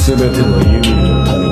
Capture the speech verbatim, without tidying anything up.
全てはユーリのため